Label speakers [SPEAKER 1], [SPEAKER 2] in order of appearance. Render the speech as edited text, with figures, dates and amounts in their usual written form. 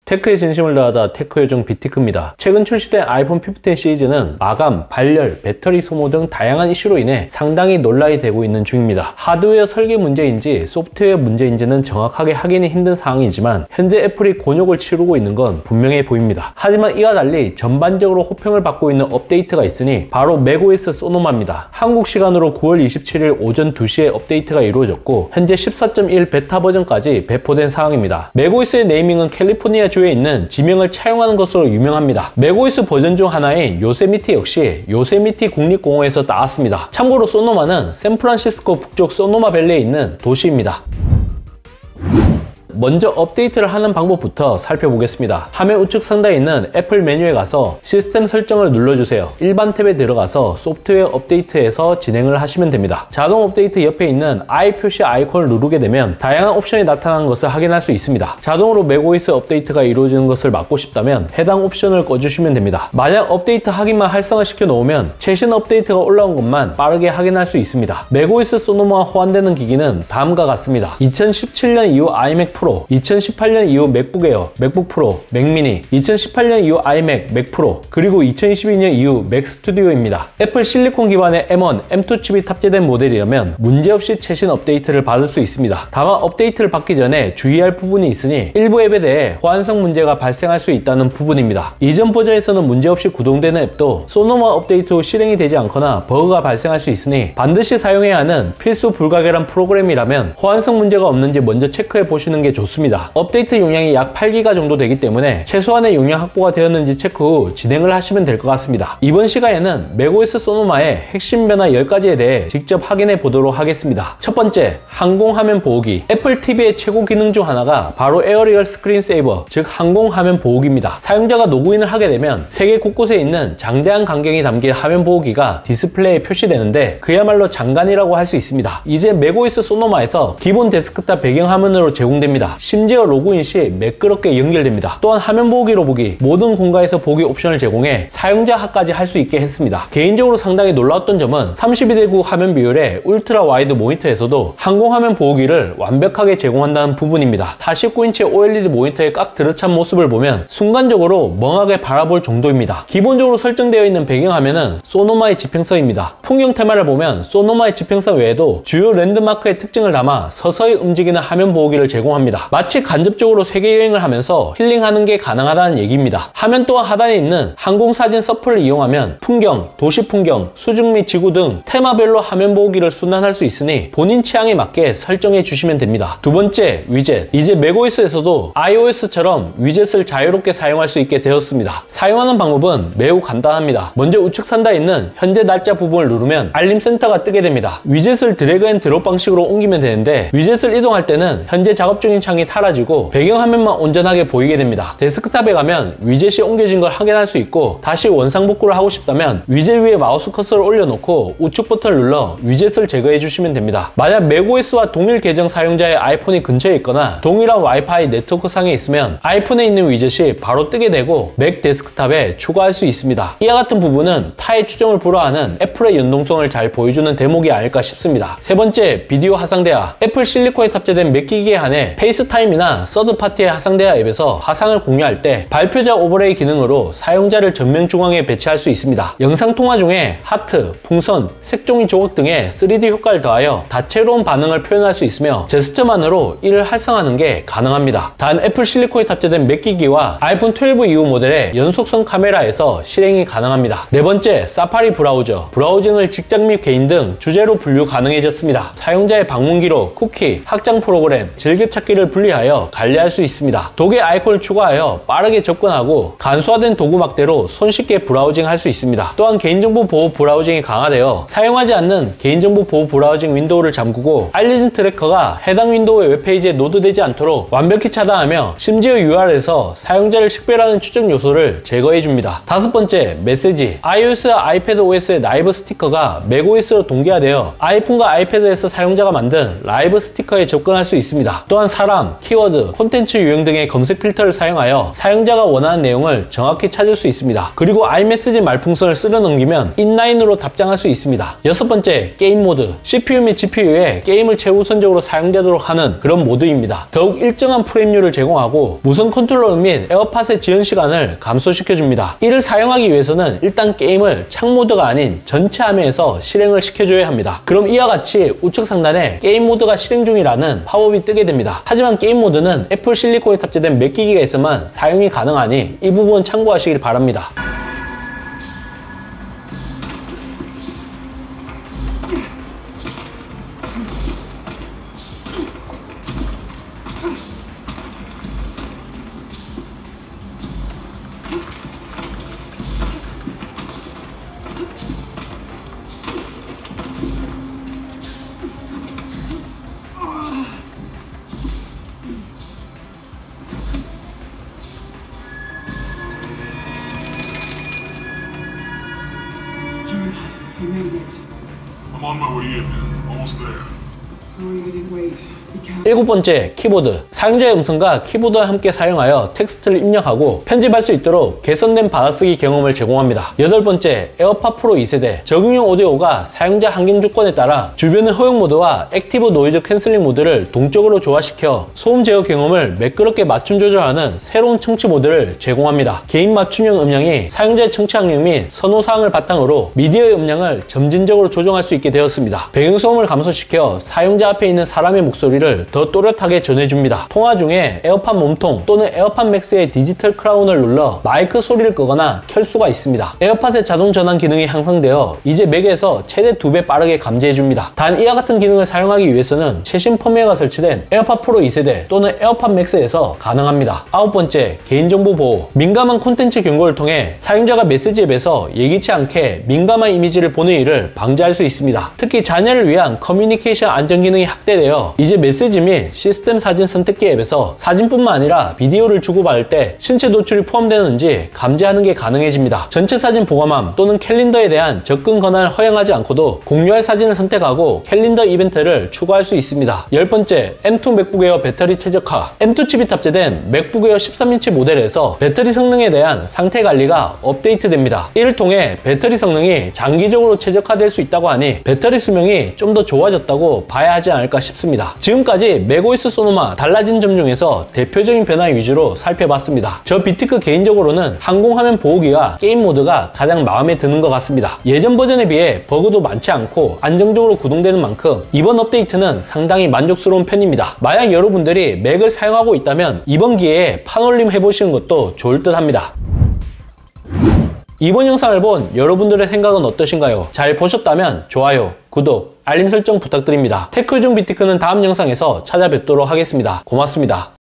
[SPEAKER 1] 테크의 진심을 다하다 테크 요정 비티크입니다. 최근 출시된 아이폰 15 시리즈는 마감, 발열, 배터리 소모 등 다양한 이슈로 인해 상당히 논란이 되고 있는 중입니다. 하드웨어 설계 문제인지 소프트웨어 문제인지는 정확하게 확인이 힘든 상황이지만 현재 애플이 곤욕을 치르고 있는 건 분명해 보입니다. 하지만 이와 달리 전반적으로 호평을 받고 있는 업데이트가 있으니 바로 맥OS 소노마입니다. 한국 시간으로 9월 27일 오전 2시에 업데이트가 이루어졌고 현재 14.1 베타 버전까지 배포된 상황입니다. 맥OS의 네이밍은 캘리포니아 주에 있는 지명을 차용하는 것으로 유명합니다. 맥OS 버전 중 하나인 요세미티 역시 요세미티 국립공원에서 나왔습니다. 참고로 소노마는 샌프란시스코 북쪽 소노마밸리에 있는 도시입니다. 먼저 업데이트를 하는 방법부터 살펴보겠습니다. 화면 우측 상단에 있는 애플 메뉴에 가서 시스템 설정을 눌러주세요. 일반 탭에 들어가서 소프트웨어 업데이트에서 진행을 하시면 됩니다. 자동 업데이트 옆에 있는 I 표시 아이콘을 누르게 되면 다양한 옵션이 나타나는 것을 확인할 수 있습니다. 자동으로 맥OS 업데이트가 이루어지는 것을 막고 싶다면 해당 옵션을 꺼주시면 됩니다. 만약 업데이트 확인만 활성화시켜 놓으면 최신 업데이트가 올라온 것만 빠르게 확인할 수 있습니다. 맥OS 소노마와 호환되는 기기는 다음과 같습니다. 2017년 이후 iMac Pro, 2018년 이후 맥북 에어, 맥북 프로, 맥 미니, 2018년 이후 아이맥, 맥 프로, 그리고 2022년 이후 맥 스튜디오입니다. 애플 실리콘 기반의 M1, M2 칩이 탑재된 모델이라면 문제없이 최신 업데이트를 받을 수 있습니다. 다만 업데이트를 받기 전에 주의할 부분이 있으니 일부 앱에 대해 호환성 문제가 발생할 수 있다는 부분입니다. 이전 버전에서는 문제없이 구동되는 앱도 소노마 업데이트 후 실행이 되지 않거나 버그가 발생할 수 있으니 반드시 사용해야 하는 필수 불가결한 프로그램이라면 호환성 문제가 없는지 먼저 체크해 보시는 게 좋습니다. 업데이트 용량이 약 8기가 정도 되기 때문에 최소한의 용량 확보가 되었는지 체크 후 진행을 하시면 될 것 같습니다. 이번 시간에는 맥OS 소노마의 핵심 변화 10가지에 대해 직접 확인해 보도록 하겠습니다. 첫 번째, 항공 화면 보호기. 애플 TV의 최고 기능 중 하나가 바로 에어리얼 스크린 세이버, 즉 항공 화면 보호기입니다. 사용자가 로그인을 하게 되면 세계 곳곳에 있는 장대한 광경이 담긴 화면 보호기가 디스플레이에 표시되는데 그야말로 장관이라고 할 수 있습니다. 이제 맥OS 소노마에서 기본 데스크탑 배경 화면으로 제공됩니다. 심지어 로그인 시 매끄럽게 연결됩니다. 또한 화면 보기로 보기, 모든 공간에서 보기 옵션을 제공해 사용자하까지 할 수 있게 했습니다. 개인적으로 상당히 놀라웠던 점은 32:9 화면 비율의 울트라 와이드 모니터에서도 항공 화면 보기를 완벽하게 제공한다는 부분입니다. 49인치 OLED 모니터에 깍 들어찬 모습을 보면 순간적으로 멍하게 바라볼 정도입니다. 기본적으로 설정되어 있는 배경화면은 소노마의 지평선입니다. 풍경 테마를 보면 소노마의 지평선 외에도 주요 랜드마크의 특징을 담아 서서히 움직이는 화면 보기를 제공합니다. 마치 간접적으로 세계여행을 하면서 힐링하는 게 가능하다는 얘기입니다. 화면 또한 하단에 있는 항공사진 서플을 이용하면 풍경, 도시 풍경, 수중 및 지구 등 테마별로 화면 보기를 순환할 수 있으니 본인 취향에 맞게 설정해 주시면 됩니다. 두 번째, 위젯. 이제 맥OS에서도 iOS처럼 위젯을 자유롭게 사용할 수 있게 되었습니다. 사용하는 방법은 매우 간단합니다. 먼저 우측 상단에 있는 현재 날짜 부분을 누르면 알림 센터가 뜨게 됩니다. 위젯을 드래그 앤 드롭 방식으로 옮기면 되는데 위젯을 이동할 때는 현재 작업 중인 창이 사라지고 배경화면만 온전하게 보이게 됩니다. 데스크탑에 가면 위젯이 옮겨진 걸 확인할 수 있고 다시 원상복구를 하고 싶다면 위젯 위에 마우스 커서를 올려놓고 우측 버튼을 눌러 위젯을 제거해 주시면 됩니다. 만약 맥OS와 동일 계정 사용자의 아이폰이 근처에 있거나 동일한 와이파이 네트워크상에 있으면 아이폰에 있는 위젯이 바로 뜨게 되고 맥 데스크탑에 추가할 수 있습니다. 이와 같은 부분은 타의 추정을 불허하는 애플의 연동성을 잘 보여주는 대목이 아닐까 싶습니다. 세 번째, 비디오 화상대화. 애플 실리콘에 탑재된 맥 기기에 한해 페이스타임이나 서드파티의 화상대화 앱에서 화상을 공유할 때 발표자 오버레이 기능으로 사용자를 전면 중앙에 배치할 수 있습니다. 영상통화 중에 하트, 풍선, 색종이 조각 등의 3D 효과를 더하여 다채로운 반응을 표현할 수 있으며 제스처만으로 이를 활성화하는 게 가능합니다. 단 애플 실리콘에 탑재된 맥 기기와 아이폰 12 이후 모델의 연속성 카메라에서 실행이 가능합니다. 네 번째, 사파리 브라우저. 브라우징을 직장 및 개인 등 주제로 분류 가능해졌습니다. 사용자의 방문 기록, 쿠키, 확장 프로그램, 즐겨찾기를 분리하여 관리할 수 있습니다. 도개 아이콘을 추가하여 빠르게 접근하고 간소화된 도구막대로 손쉽게 브라우징 할 수 있습니다. 또한 개인정보 보호 브라우징이 강화되어 사용하지 않는 개인정보 보호 브라우징 윈도우를 잠그고 알려진 트래커가 해당 윈도우의 웹페이지에 노드되지 않도록 완벽히 차단하며 심지어 UR에서 사용자를 식별하는 추적 요소를 제거해 줍니다. 다섯 번째, 메시지. iOS와 아이패드 OS의 라이브 스티커가 맥OS로 동기화되어 아이폰과 아이패드에서 사용자가 만든 라이브 스티커에 접근할 수 있습니다. 또한 사람 사람, 키워드, 콘텐츠 유형 등의 검색 필터를 사용하여 사용자가 원하는 내용을 정확히 찾을 수 있습니다. 그리고 iMessage 말풍선을 쓸어 넘기면 인라인으로 답장할 수 있습니다. 여섯 번째, 게임 모드. CPU 및 GPU에 게임을 최우선적으로 사용되도록 하는 그런 모드입니다. 더욱 일정한 프레임률을 제공하고 무선 컨트롤러 및 에어팟의 지연 시간을 감소시켜줍니다. 이를 사용하기 위해서는 일단 게임을 창 모드가 아닌 전체 화면에서 실행을 시켜줘야 합니다. 그럼 이와 같이 우측 상단에 게임 모드가 실행 중이라는 팝업이 뜨게 됩니다. 하지만 게임 모드는 애플 실리콘에 탑재된 맥 기기가 있어만 사용이 가능하니 이 부분 참고하시길 바랍니다.
[SPEAKER 2] You made it.
[SPEAKER 3] I'm on my way in. Almost there.
[SPEAKER 2] Sorry I didn't wait. You can't.
[SPEAKER 1] 일곱 번째, 키보드. 사용자의 음성과 키보드와 함께 사용하여 텍스트를 입력하고 편집할 수 있도록 개선된 받아쓰기 경험을 제공합니다. 여덟 번째, 에어팟 프로 2세대. 적용형 오디오가 사용자 환경 조건에 따라 주변의 허용 모드와 액티브 노이즈 캔슬링 모드를 동적으로 조화시켜 소음 제어 경험을 매끄럽게 맞춤 조절하는 새로운 청취 모드를 제공합니다. 개인 맞춤형 음량이 사용자의 청취 학력 및 선호 사항을 바탕으로 미디어의 음량을 점진적으로 조정할 수 있게 되었습니다. 배경소음을 감소시켜 사용자 앞에 있는 사람의 목소리를 더 또렷하게 전해줍니다. 통화 중에 에어팟 몸통 또는 에어팟 맥스의 디지털 크라운을 눌러 마이크 소리를 끄거나 켤 수가 있습니다. 에어팟의 자동 전환 기능이 향상되어 이제 맥에서 최대 2배 빠르게 감지해줍니다. 단 이와 같은 기능을 사용하기 위해서는 최신 펌웨어가 설치된 에어팟 프로 2세대 또는 에어팟 맥스에서 가능합니다. 아홉 번째, 개인정보 보호. 민감한 콘텐츠 경고를 통해 사용자가 메시지 앱에서 예기치 않게 민감한 이미지를 보는 일을 방지할 수 있습니다. 특히 자녀를 위한 커뮤니케이션 안전 기능이 확대되어 이제 메시지 및 시스템 사진 선택기 앱에서 사진뿐만 아니라 비디오를 주고받을 때 신체 노출이 포함되는지 감지하는 게 가능해집니다. 전체 사진 보관함 또는 캘린더에 대한 접근 권한을 허용하지 않고도 공유할 사진을 선택하고 캘린더 이벤트를 추가할 수 있습니다. 열 번째, M2 맥북 에어 배터리 최적화. M2 칩이 탑재된 맥북 에어 13인치 모델에서 배터리 성능에 대한 상태 관리가 업데이트됩니다. 이를 통해 배터리 성능이 장기적으로 최적화될 수 있다고 하니 배터리 수명이 좀 더 좋아졌다고 봐야 하지 않을까 싶습니다. 지금까지 맥OS 소노마 달라진 점 중에서 대표적인 변화 위주로 살펴봤습니다. 저 비티크 개인적으로는 항공화면 보호기와 게임 모드가 가장 마음에 드는 것 같습니다. 예전 버전에 비해 버그도 많지 않고 안정적으로 구동되는 만큼 이번 업데이트는 상당히 만족스러운 편입니다. 만약 여러분들이 맥을 사용하고 있다면 이번 기회에 판올림 해보시는 것도 좋을 듯 합니다. 이번 영상을 본 여러분들의 생각은 어떠신가요? 잘 보셨다면 좋아요, 구독, 알림 설정 부탁드립니다. 테크중 비티크는 다음 영상에서 찾아뵙도록 하겠습니다. 고맙습니다.